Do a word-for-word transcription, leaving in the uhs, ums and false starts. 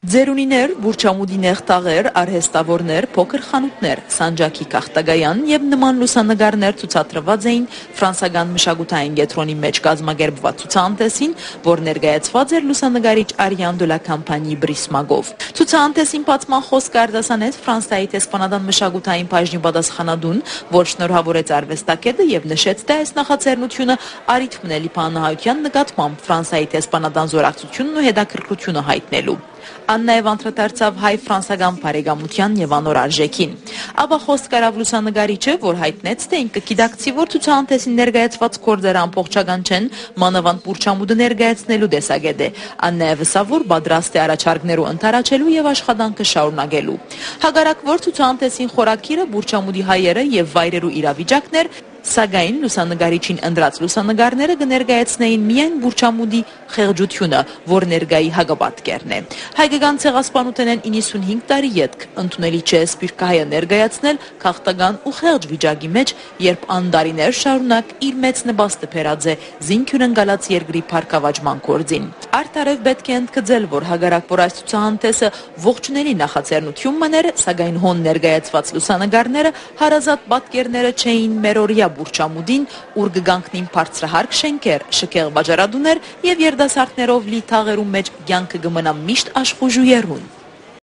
Ձերունիներ, բուրչամուդիներ տաղեր, արհեստավորներ, փոքր խանութներ, սանջակի կախտագայան եւ նման լուսանկարներ ցուցադրված էին ֆրանսիական մշակութային կենտրոնի մեջ կազմակերպված ցուցահանդեսին, որ ներկայացված էր լուսանկարիչ Արիան դե լա Կամպանիի Բրիսմագով։ Ցուցահանդեսին բացման խոսք արտասանեց Ֆրանսիայի տեսփանադան մշակութային բաժնի պատասխանատուն, որ շնորհավորեց արվեստագետը եւ նշեց, թե այս նախաձեռնությունը արիթմն է լիբանահայության նկատմամբ Ֆրանսիայի տեսփանադան զորակցությունն ու հետաքրքրությունը հայտնելու։ Ան նաև անդրադարձավ հայ-ֆրանսական բարեկամության եւ անոր արժեքին։ Ապա խոսք արավ լուսանկարիչը, որ հայտնեց, թե ինքը գիտակցի, որ ցուցահանդեսին ներկայացված գործերը ամբողջական չեն, մանավանդ բուրչամուդը ներկայացնելու տեսակետ է։ Ան նաև ասավ, որ պատրաստ է առաջարկներու ընթարաչելու եւ աշխատանքը շարունակելու։ Հակառակ որ ցուցահանդեսին խորակիրը բուրչամուդի հայերը եւ վայրերու իրավիճակներ, սակայն լուսանկարիչին ընդրած լուսանկարները կներկայացնեին միայն բուրչամուդի խեղճությունը, որ ներկայի հակապատկերն է։ Հայկական ցեղասպանութենեն իննսունհինգ տարի ետք ընդունելի չէ սպիրկահայը ներկայացնել քաղաքական ու խեղճ վիճակի մեջ, երբ անդարիներ շարունակ իր մեծ նպաստը բերած է զինքյուն ընկալած երկրի փառքավաճման գործին։ Արդարև պետք է ընդգծել, որ հագարակ որ այս ցուցահանդեսը ողջունելի նախաձեռնություն մներ, սակայն հոն ներկայացված լուսանկարները հարազատ պատկերները չէին մերօրյա բուրչամուդին, ուր կգանքնին բարձրահարկ շենքեր, շքեղ վաճառատուներ եւ երդասարտներով լի թաղերու մեջ կյանքը կմնա միշտ աշխուժ ու եռուն։